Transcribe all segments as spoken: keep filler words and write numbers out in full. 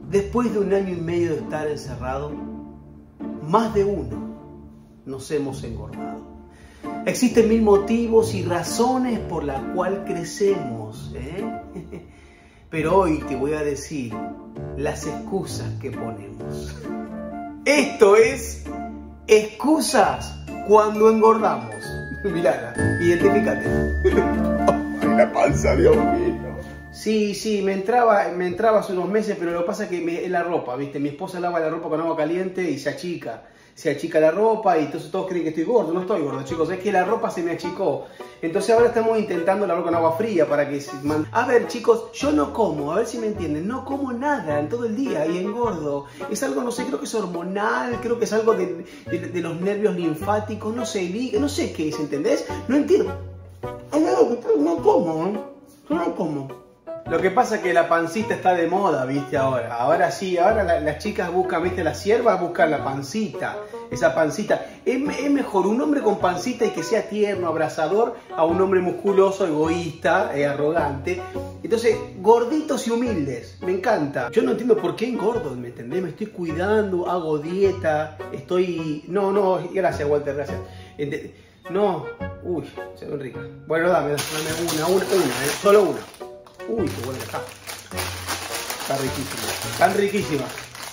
Después de un año y medio de estar encerrado, más de uno nos hemos engordado. Existen mil motivos y razones por las cuales crecemos, ¿eh? Pero hoy te voy a decir las excusas que ponemos. Esto es excusas cuando engordamos. Mirala, identifícate. Ay, la panza, Dios mío. Sí, sí, me entraba, me entraba hace unos meses, pero lo que pasa es que me, es la ropa, ¿viste? Mi esposa lava la ropa con agua caliente y se achica. Se achica la ropa y entonces todos creen que estoy gordo. No estoy gordo, chicos, es que la ropa se me achicó. Entonces ahora estamos intentando lavar con agua fría para que se man... A ver, chicos, yo no como, a ver si me entienden, no como nada en todo el día y engordo. Es algo, no sé, creo que es hormonal, creo que es algo de, de, de los nervios linfáticos, no sé, no sé qué es, ¿entendés? No entiendo. No como, no como. Lo que pasa es que la pancita está de moda, viste, ahora. Ahora sí, ahora la, las chicas buscan, viste, las siervas buscan la pancita. Esa pancita. Es, es mejor un hombre con pancita y que sea tierno, abrazador, a un hombre musculoso, egoísta, eh, arrogante. Entonces, gorditos y humildes. Me encanta. Yo no entiendo por qué engordo, ¿me entendés? Me estoy cuidando, hago dieta, estoy... No, no, gracias, Walter, gracias. No, uy, se ven ricas. Bueno, dame, dame una, una, una, eh, solo una. Uy, qué buena está. Está riquísima. Están riquísimas.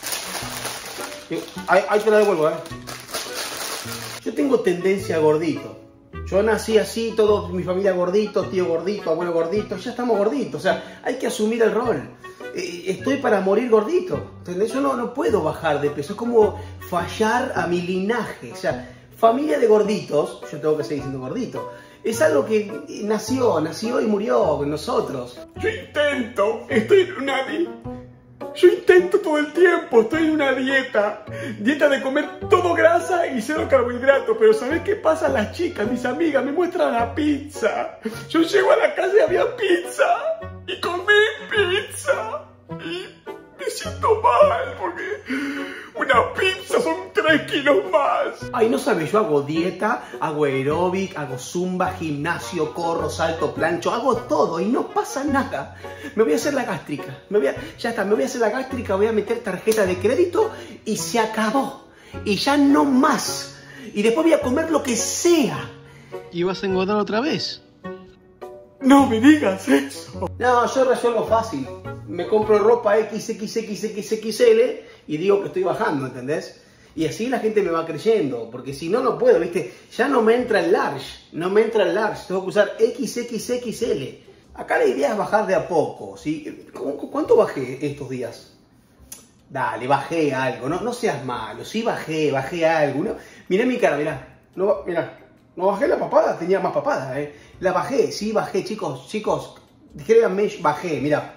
Ahí, ahí te la devuelvo, ¿eh? Yo tengo tendencia a gordito. Yo nací así, toda mi familia gordito, tío gordito, abuelo gordito. Ya estamos gorditos. O sea, hay que asumir el rol. Estoy para morir gordito. ¿Entendés? Yo no, no puedo bajar de peso. Es como fallar a mi linaje. O sea, familia de gorditos. Yo tengo que seguir siendo gordito. Es algo que nació, nació y murió con nosotros. Yo intento, estoy en una dieta. Yo intento todo el tiempo, estoy en una dieta. Dieta de comer todo grasa y cero carbohidratos. Pero ¿sabés qué pasa? Las chicas, mis amigas, me muestran la pizza. Yo llego a la casa y había pizza. Y comí pizza. Y me siento mal porque una pizza son tres kilos más. Ay, no sabes, yo hago dieta, hago aeróbic, hago zumba, gimnasio, corro, salto, plancho, hago todo y no pasa nada. Me voy a hacer la gástrica, me voy a, ya está, me voy a hacer la gástrica, voy a meter tarjeta de crédito y se acabó. Y ya no más. Y después voy a comer lo que sea. ¿Y vas a engordar otra vez? No me digas eso. No, yo resuelvo fácil. Me compro ropa equis equis equis equis equis ele y digo que estoy bajando, ¿entendés? Y así la gente me va creyendo, porque si no, no puedo, ¿viste? Ya no me entra el large, no me entra el large, tengo que usar equis equis equis ele. Acá la idea es bajar de a poco, ¿sí? ¿Cuánto bajé estos días? Dale, bajé algo, no, no seas malo, sí bajé, bajé algo. ¿No? Mirá mi cara, mirá, no, mirá, no bajé la papada, tenía más papada, ¿eh? La bajé, sí bajé, chicos, chicos, créanme, bajé, mirá.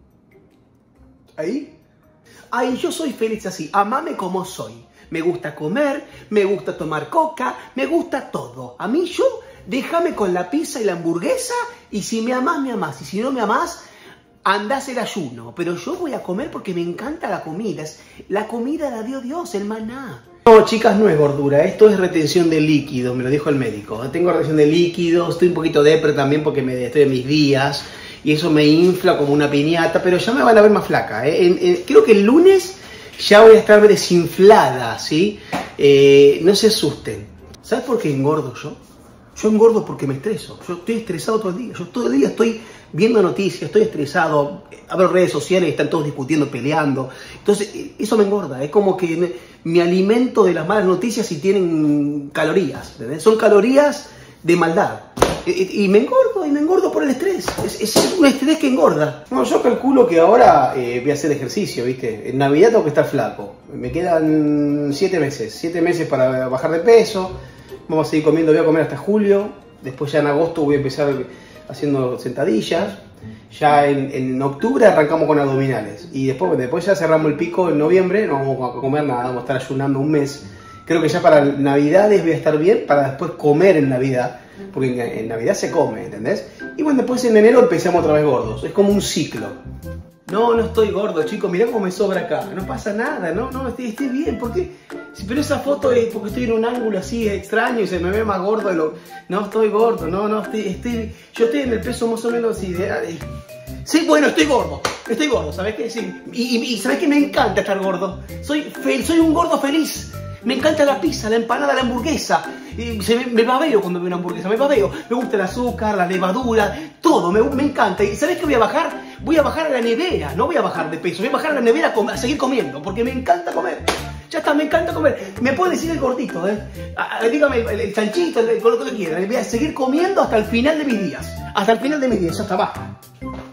¿Ahí? Ay, yo soy feliz así, amame como soy. Me gusta comer, me gusta tomar coca, me gusta todo. A mí yo, déjame con la pizza y la hamburguesa y si me amás, me amás. Y si no me amás, andás el ayuno. Pero yo voy a comer porque me encanta la comida. La comida la dio Dios, el maná. No, chicas, no es gordura, esto es retención de líquido, me lo dijo el médico. Tengo retención de líquido, estoy un poquito depre también porque me, estoy en mis días. Y eso me infla como una piñata, pero ya me van a ver más flaca. ¿eh? En, en, creo que el lunes ya voy a estar desinflada, ¿sí? Eh, no se asusten. ¿Sabes por qué engordo yo? Yo engordo porque me estreso. Yo estoy estresado todo el día. Yo todo el día estoy viendo noticias, estoy estresado. Abro redes sociales y están todos discutiendo, peleando. Entonces, eso me engorda. Es como que me, me alimento de las malas noticias y tienen calorías. ¿Entendés? Son calorías de maldad. Y, y me engordo, y me engordo por el estrés. Es, es un estrés que engorda. Bueno, yo calculo que ahora eh, voy a hacer ejercicio, ¿viste? En Navidad tengo que estar flaco. Me quedan siete meses. Siete meses para bajar de peso. Vamos a seguir comiendo, voy a comer hasta julio. Después ya en agosto voy a empezar haciendo sentadillas. Ya en, en octubre arrancamos con abdominales. Y después, después ya cerramos el pico en noviembre. No vamos a comer nada, vamos a estar ayunando un mes. Creo que ya para Navidades voy a estar bien, para después comer en Navidad. Porque en, en Navidad se come, ¿entendés? Y bueno, después en enero empezamos otra vez gordos. Es como un ciclo. No, no estoy gordo, chicos. Mirá cómo me sobra acá. No pasa nada, no, no, estoy, estoy bien. ¿Por qué? Pero esa foto es porque estoy en un ángulo así extraño y se me ve más gordo de lo... No, estoy gordo, no, no, estoy, estoy... Yo estoy en el peso más o menos así de... Sí, bueno, estoy gordo. Estoy gordo, ¿sabes qué? Sí. Y, y, y ¿sabes qué? Me encanta estar gordo. Soy, fe, soy un gordo feliz. Me encanta la pizza, la empanada, la hamburguesa. Y se me, me babeo cuando veo una hamburguesa, me babeo. Me gusta el azúcar, la levadura, todo, me, me encanta. ¿Y sabes qué voy a bajar? Voy a bajar a la nevera, no voy a bajar de peso, voy a bajar a la nevera a, a seguir comiendo, porque me encanta comer. Ya está, me encanta comer. Me puede decir el gordito, ¿eh? A, a, dígame el, el chanchito, el, el, lo que quiera. Voy a seguir comiendo hasta el final de mis días. Hasta el final de mis días, ya está, basta.